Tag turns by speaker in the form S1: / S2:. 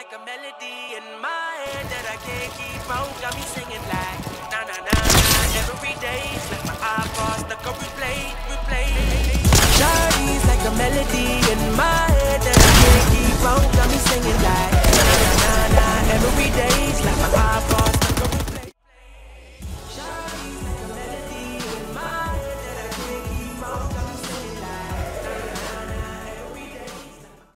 S1: like a melody in my head that I can't keep out. Got me singing like na na na na every